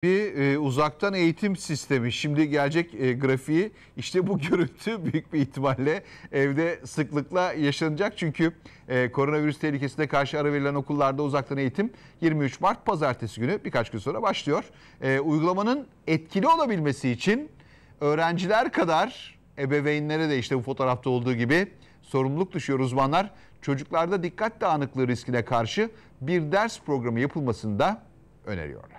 Uzaktan eğitim sistemi. Şimdi gelecek grafiği, işte bu görüntü büyük bir ihtimalle evde sıklıkla yaşanacak. Çünkü koronavirüs tehlikesine karşı ara verilen okullarda uzaktan eğitim 23 Mart Pazartesi günü, birkaç gün sonra başlıyor. Uygulamanın etkili olabilmesi için öğrenciler kadar ebeveynlere de işte bu fotoğrafta olduğu gibi sorumluluk düşüyor. Uzmanlar çocuklarda dikkat dağınıklığı riskine karşı bir ders programı yapılmasını da öneriyorlar.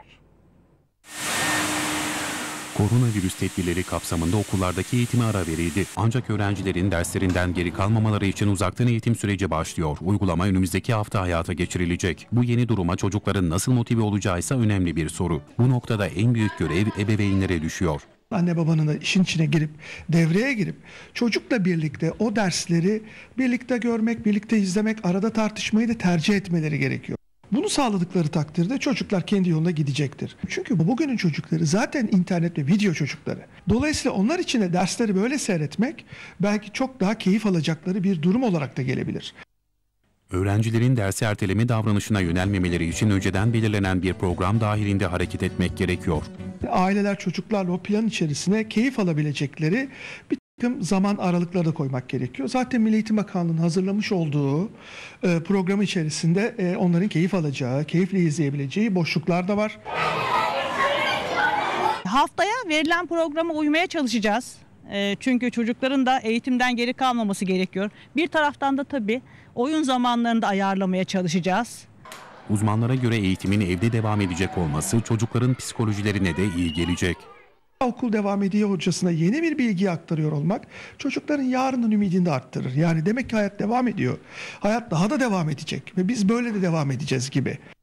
Koronavirüs tedbirleri kapsamında okullardaki eğitime ara verildi. Ancak öğrencilerin derslerinden geri kalmamaları için uzaktan eğitim süreci başlıyor. Uygulama önümüzdeki hafta hayata geçirilecek. Bu yeni duruma çocukların nasıl motive olacağı ise önemli bir soru. Bu noktada en büyük görev ebeveynlere düşüyor. Anne babanın da işin içine girip, devreye girip çocukla birlikte o dersleri birlikte görmek, birlikte izlemek, arada tartışmayı da tercih etmeleri gerekiyor. Bunu sağladıkları takdirde çocuklar kendi yoluna gidecektir. Çünkü bugünün çocukları zaten internet ve video çocukları. Dolayısıyla onlar için de dersleri böyle seyretmek belki çok daha keyif alacakları bir durum olarak da gelebilir. Öğrencilerin dersi erteleme davranışına yönelmemeleri için önceden belirlenen bir program dahilinde hareket etmek gerekiyor. Aileler çocuklarla o plan içerisine keyif alabilecekleri bir takım zaman aralıkları da koymak gerekiyor. Zaten Milli Eğitim Bakanlığı'nın hazırlamış olduğu programı içerisinde onların keyif alacağı, keyifle izleyebileceği boşluklar da var. Haftaya verilen programa uymaya çalışacağız. Çünkü çocukların da eğitimden geri kalmaması gerekiyor. Bir taraftan da tabii oyun zamanlarını da ayarlamaya çalışacağız. Uzmanlara göre eğitimin evde devam edecek olması çocukların psikolojilerine de iyi gelecek. Okul devam ediyor hocasına yeni bir bilgi aktarıyor olmak çocukların yarının ümidini de arttırır. Yani demek ki hayat devam ediyor. Hayat daha da devam edecek ve biz böyle de devam edeceğiz gibi.